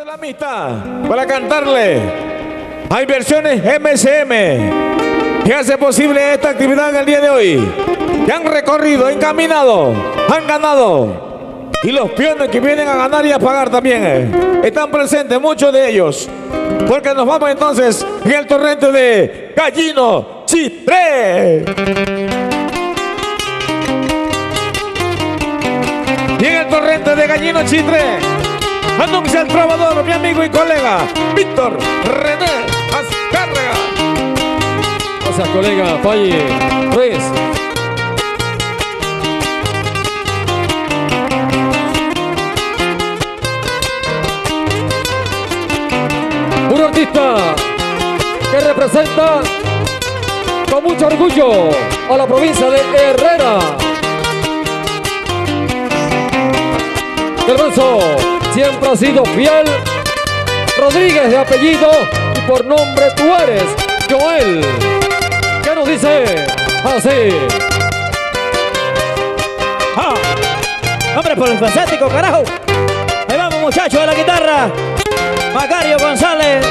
de la amistad para cantarle. Hay versiones MCM que hace posible esta actividad en el día de hoy. Que han recorrido, encaminado, han ganado. Y los peones que vienen a ganar y a pagar también están presentes, muchos de ellos. Porque nos vamos entonces en el torrente de Gallino Chitré. Y en el torrente de Gallino Chitré anuncia el trovador, mi amigo y colega Víctor René Azcárraga. Gracias, colega Falle Ruiz. Un artista que representa con mucho orgullo a la provincia de Herrera. El verso siempre ha sido fiel. Rodríguez de apellido y por nombre tú eres Joel. ¿Qué nos dice? Así. ¡Ah! ¡Hombre polifacético, carajo! Ahí vamos, muchachos de la guitarra. Macario González.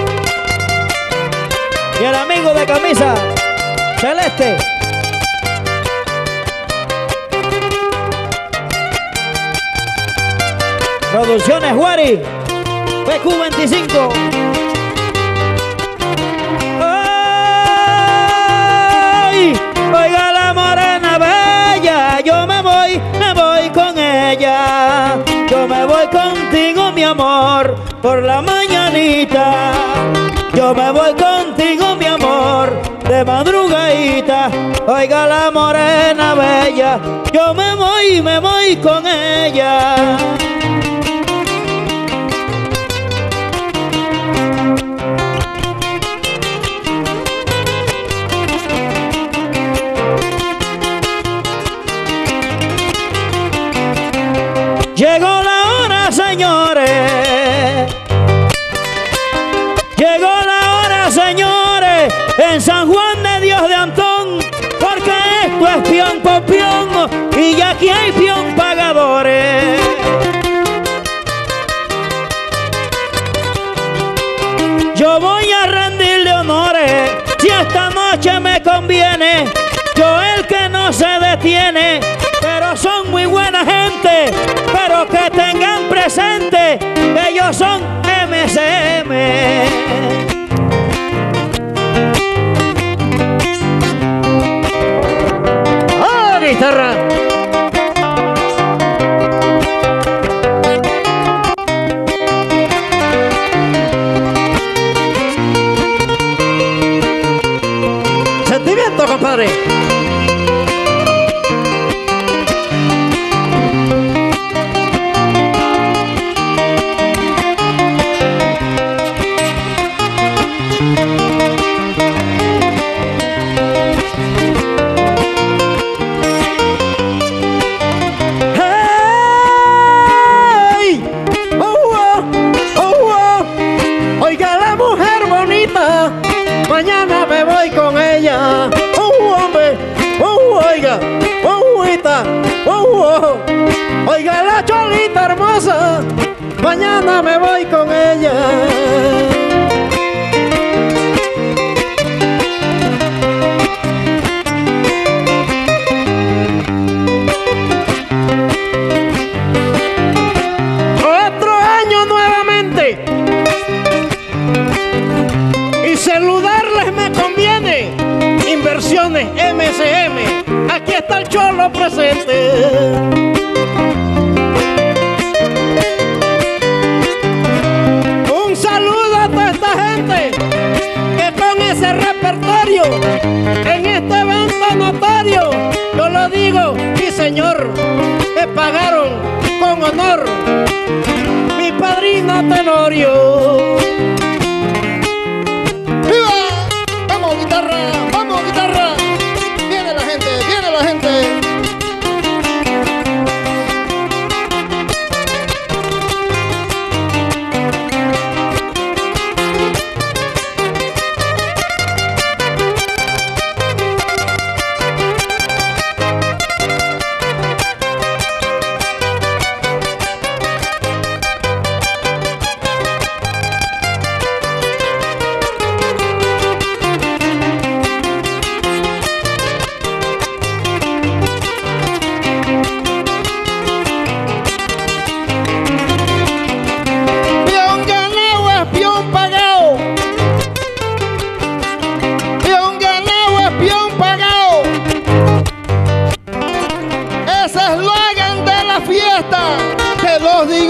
Y el amigo de camisa celeste. Producciones Guari, PQ25. ¡Ay! Oiga la morena bella, yo me voy con ella. Yo me voy contigo, mi amor, por la mañanita. Yo me voy contigo, mi amor, de madrugadita. Oiga la morena bella, yo me voy con ella. Llegó la hora, señores. Llegó la hora, señores, en San Juan de Dios de Antón, porque esto es peón por peón y aquí hay peón pagadores. Yo voy a rendirle honores si esta noche me conviene. Yo el que no se detiene, pero son muy buena gente, pero que tengan presente que ellos son MCM. ¡Oh, guitarra! Sentimiento, compadre. Mañana me voy con ella. Hombre, oiga, oiga la cholita hermosa. Mañana me voy con ella. Otro año nuevamente. Y saludarles me conviene. Inversiones MCM. Aquí está el cholo presente. Un saludo a toda esta gente que con ese repertorio en este evento notorio, yo lo digo, mi señor, me pagaron con honor mi padrino Tenorio. ¡Viva! ¡Vamos, guitarra! ¡Vamos, guitarra! ¡Viene la gente! ¡Viene la gente!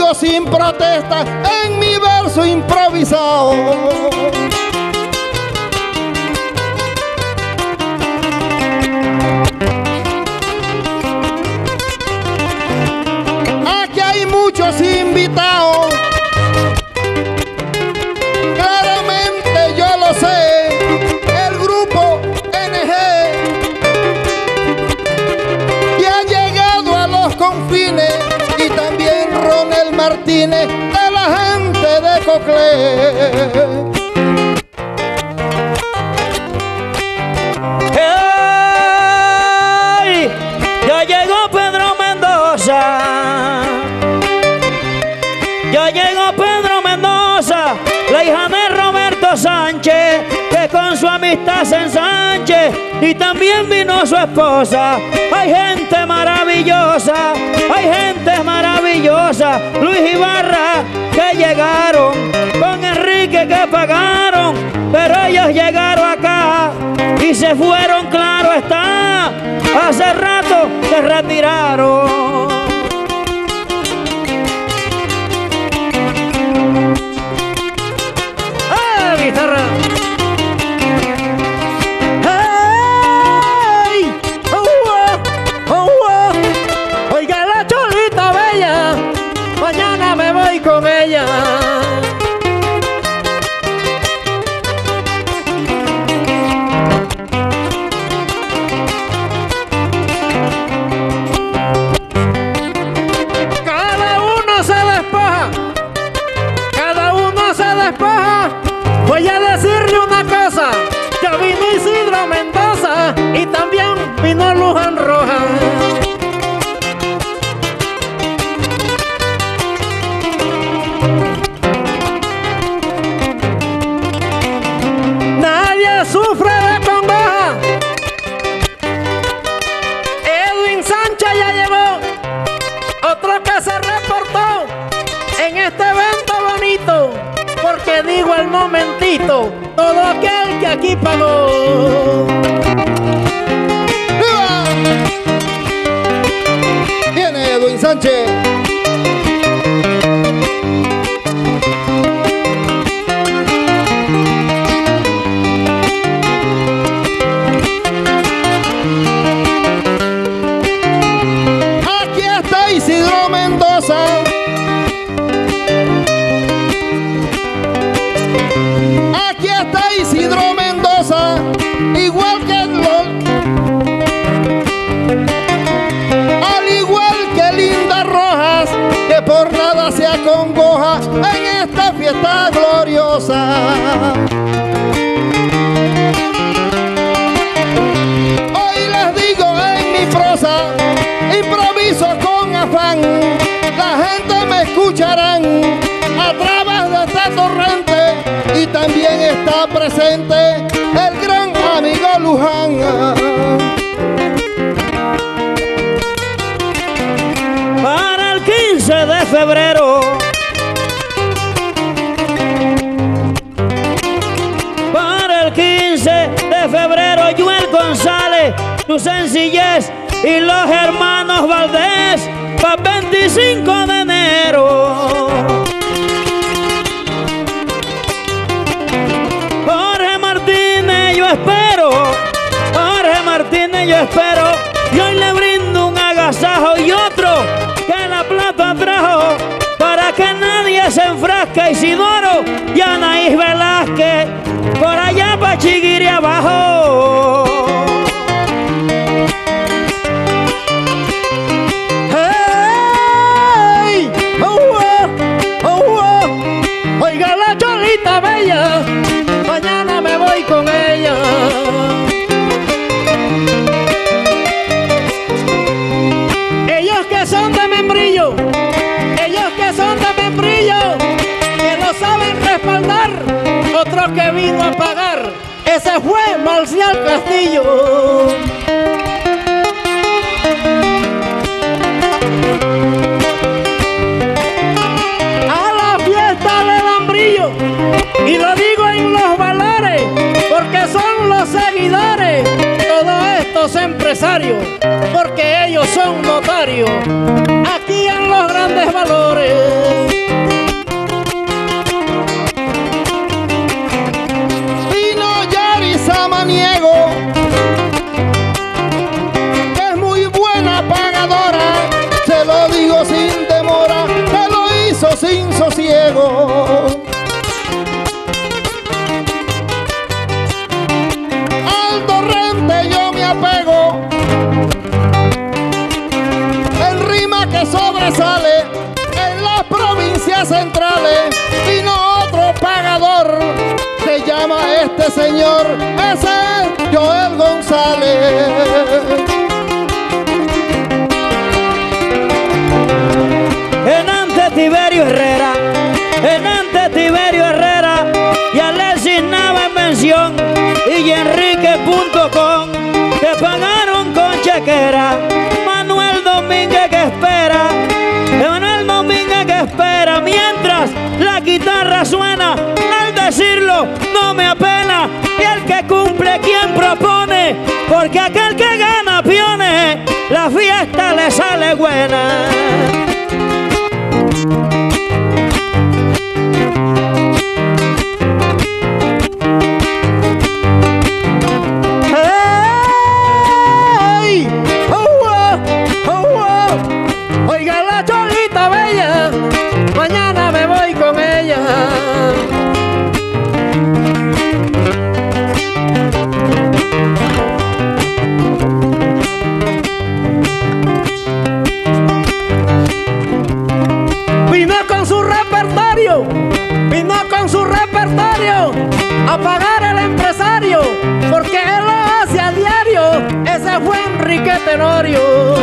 digo sin protesta en mi verso improvisado. Aquí hay muchos invitados, claramente yo lo sé, el grupo NG ya ha llegado a los confines y también Ronel Martínez de la gente de Coclé. ¡Hey! Ya llegó Pedro Mendoza. Ya llegó Pedro Mendoza, la hija de Roberto Sánchez, que con su amistad se ensanche, y también vino su esposa. Hay gente maravillosa, hay gente maravillosa. Luis Ibarra, que llegaron, con Enrique que pagaron, pero ellos llegaron acá y se fueron, claro está, hace rato se retiraron. Guitarra. ¡Hey! Oiga la cholita bella, mañana me voy con ella. Cada uno se despoja, cada uno se despoja. Voy a decirle una cosa, ya vino Isidro Mendoza y también vino Luján Rojas. Nadie sufre de congoja. Edwin Sánchez ya llegó, otro que se reportó en este evento bonito. Porque digo al momentito, todo aquel que aquí pagó. ¡Viva! Viene Edwin Sánchez. Aquí está Isidro Mendoza. Aquí está Isidro Mendoza, igual que al igual que Linda Rojas, que por nada se acongoja en esta fiesta gloriosa. Hoy les digo en mi prosa, improviso con afán, la gente me escucharán a través de este torrente. Y también está presente el gran amigo Luján. Para el 15 de febrero, para el 15 de febrero, Joel González, tu sencillez, y los hermanos Valdés, para 25 de enero. Jorge Martínez yo espero, y hoy le brindo un agasajo y otro que la plata trajo, para que nadie se enfrasque. Isidoro y Anaís Velázquez, por allá pa' Chiguiri abajo. ¡Hey! Oiga la cholita bella, mañana me voy con ella. Ellos que son de membrillo, ellos que son de membrillo, que lo saben respaldar, otro que vino a pagar, ese fue Marcial Castillo. A la fiesta le dan brillo, y lo digo en los valores, porque son los seguidores, todos estos empresarios, porque ellos son notarios. Aquí en los grandes grandes valores. Vino Yari Samaniego, que es muy buena pagadora, se lo digo sin demora, que lo hizo sin sosiego. Al torrente yo me apego, en rima que sobresale en las provincias centrales. Vino otro pagador, se llama este señor, ese es Joel González. Enante Tiberio Herrera, Enante Tiberio Herrera, y Alexis Nava en mención, y Enrique.com, que pagaron con chequera. Manuel Domínguez que espera, Manuel Domínguez que espera, mientras la guitarra suena. Al decirlo no me apena, y el que cumple quien propone, porque aquel que gana piones, la fiesta le sale buena. Oiga la cholita bella, mañana me voy con ella. Vino con su repertorio, vino con su repertorio a pagar el empresario, porque él lo hace a diario. Ese fue Enrique Tenorio.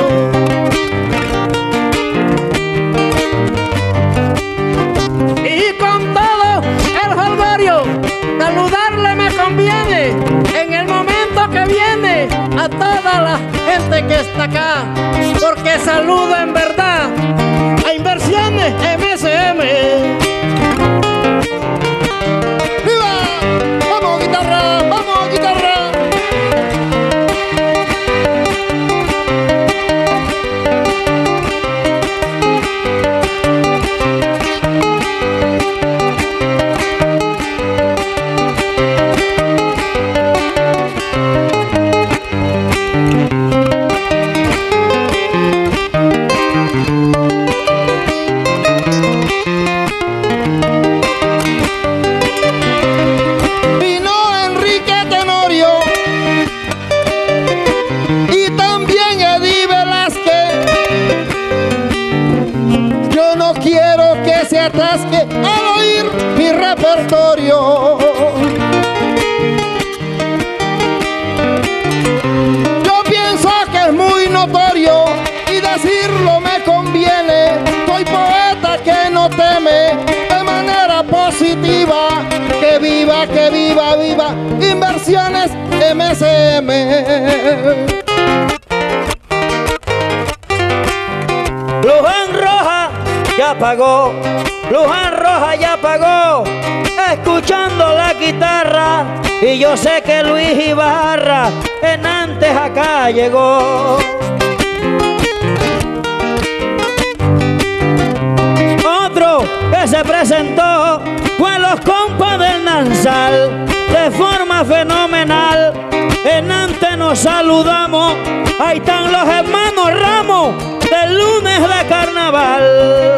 Y con todo el jolgorio, saludarle me conviene en el momento que viene a toda la gente que está acá, porque saludo en verdad a Inversiones MSM. ¡Viva! ¡Vamos guitarra! ¡Vamos guitarra! Atasque al oír mi repertorio. Yo pienso que es muy notorio y decirlo me conviene. Soy poeta que no teme de manera positiva. Que viva, viva Inversiones MSM. Luján Roja ya pagó, Luján Roja ya pagó, escuchando la guitarra, y yo sé que Luis Ibarra en antes acá llegó. Otro que se presentó fue los compas del Nansal, de forma fenomenal. En antes nos saludamos, ahí están los hermanos Ramos, del lunes de carnaval.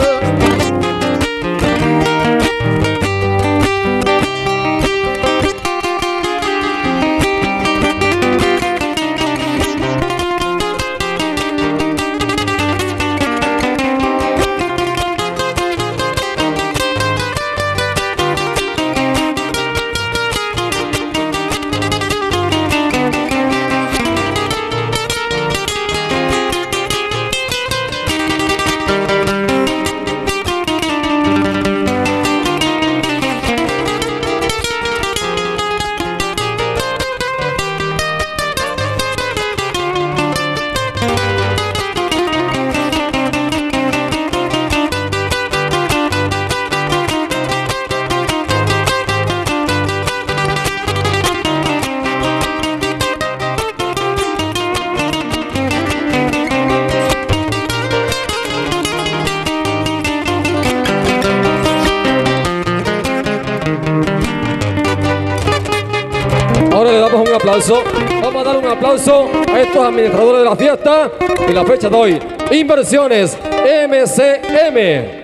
aplauso. Vamos a dar un aplauso a estos administradores de la fiesta y la fecha de hoy. Inversiones MCM.